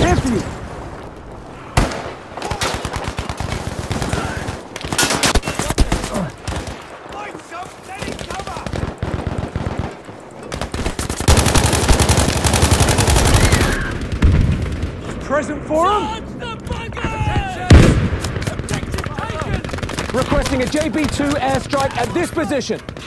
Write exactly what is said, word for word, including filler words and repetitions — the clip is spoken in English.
here for you. Present for him? Requesting a J B two airstrike at this position.